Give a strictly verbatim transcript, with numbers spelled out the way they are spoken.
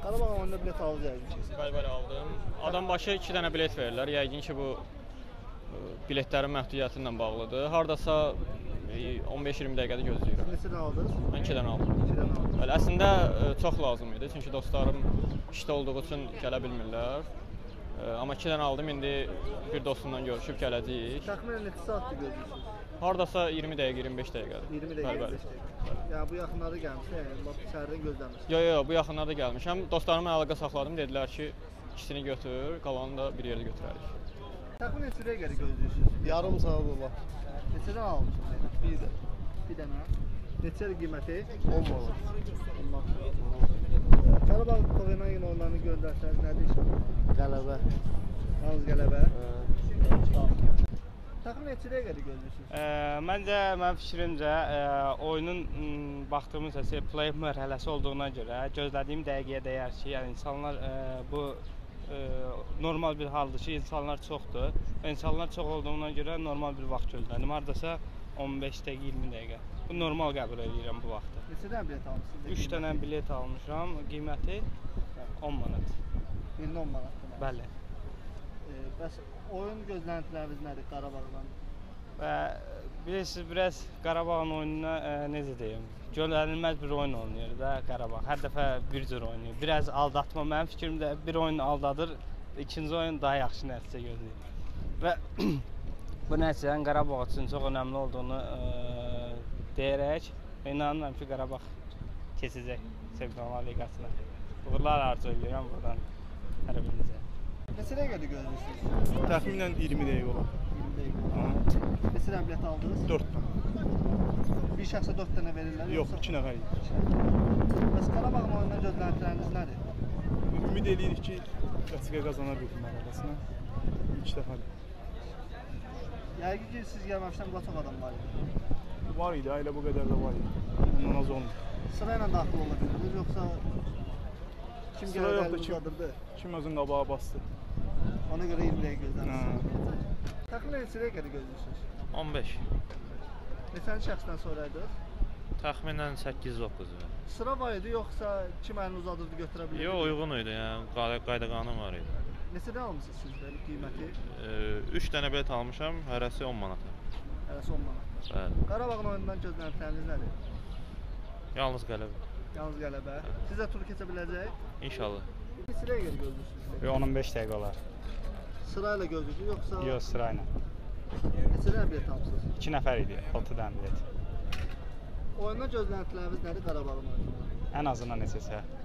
Qarabağ oyununda bilet aldınız yəqin ki. Bəli, bəli aldım. Adam başı iki dənə bilet verirlər. Yəqin ki bu biletlərin məhdudiyyəti ilə bağlıdır. Hardasa on beş iyirmi dəqiqədə gözləyirəm. Neçədən aldınız? Mən iki dənə aldım. iki dənə aldınız. Bəli, əslində çox lazım idi. Çünki dostlarım işdə olduğu üçün gələ bilmirlər. Amma iki dənə aldım. İndi bir dostumla görüşüb gələcəyik. Təxminən neçə saatdır gözləyirsiniz? Hardasa iyirmi dəqiqə, iyirmi beş dəqiqədir. iyirmi dəqiqə, iyirmi beş dəqiqə. Yəni bu yaxınlarda gəlmişsə, yəni lap səhərdən gözləmirsiniz. Yox, yox, bu yaxınlarda gəlmişəm. Dostlarımla əlaqə saxladım. Dedilər ki, ikisini götür, qalanını da bir yerdə götürərik. Təxminən neçə dəqiqə gözləyirsiniz? Yarım saat olar. Neçədən almışsınız? Bir də. Bir dənə. Neçədir qiyməti? on manat. on manat. Qarabağ Kopenhagen oyunlarını göndərsəniz nədir inşallah? Qələbə. Yalnız qələbə? Təxminən neçə dəqiqədir gözləyirsiniz? Məncə, mənim fikrimcə, oyunun baxdığımız səsi play mərhələsi olduğuna görə gözlədiyim dəqiqəyə dəyər ki, yəni insanlar bu normal bir haldır ki, insanlar çoxdur və insanlar çox olduğuna görə normal bir vaxt gözlədim. Hardasa on beş dəqiqə, iyirmi dəqiqə. Bu normal qəbul edirəm bu vaxtı. Neçə dənə bilet almışsınız? üç dənə bilet almışam, qiyməti on manat. Birini on manat. Bəli. Bəs oyun gözləntiləriniz nədir Qarabağdan? Və bilirsiniz, biraz Qarabağın oyununa necə deyim, gözlənilməz bir oyun oynayır da Qarabağ. Hər dəfə bir cür oynayır. Biraz aldatma, mənim fikrimdə bir oyun aldadır, ikinci oyun daha yaxşı nəticə gözləyir. Və bu nəticənin Qarabağ üçün çox önəmli olduğunu deyərək, inanıram ki, Qarabağ keçəcək Çempionlar Liqasına. Uğurlar arzu edirəm buradan hər birinizə. Neçə dəqiqədir gözləyirsiniz? Təxminən iyirmi dəqiqə olar. iyirmi dəqiqə. Neçə dənə bilet aldınız? dörd dənə. Bir şəxsə dörd dənə verirlər? Yox, iki nəfər. Bəs Qarabağın oyundan gözləntiləriniz nədir? Ümid edirik ki, Vəsiqə qazanar bir mərhələsində. İlk dəfədir. Yəqin ki, siz gəlməmişdən bu çox adam var idi. Var idi, ailə bu qədər də var idi. Ondan az olmur. Sırayla daxil ola bildiniz, yoxsa kim Sıra gəlir yoxdur, əlini uzadırdı? Kim özün qabağa bastı. Ona görə iyirmi dəqiqə gözləmişsiniz. Təxminən neçə dəqiqədir gözləyirsiniz? on beş. Neçənci şəxsdən sonraydıq? Təxminən səkkiz doqquz. Sıra var idi, yoxsa kim əlini uzadırdı götürə bilirdi? Yox, uyğun idi, yəni qayda qanun var idi. Neçədən almışsınız siz belə qiyməti? üç dənə bilet almışam, hərəsi on manata. Hərəsi on manat. Bəli. Qarabağın oyundan gözləntiləriniz nədir? Yalnız qələbə. Yalnız qələbə. Sizə tur keçə biləcək? İnşallah. Neçə dəqiqə gözləyirsiniz? on on beş dəqiqə olar. Sırayla gözləyirsiniz, yoxsa? Yox, sırayla. Neçə dənə bilet almışsınız? iki nəfər idi, altı dənə bilet. Oyundan gözləntiləriniz nədir Qarabağın oyundan? Ən azından neçəsə.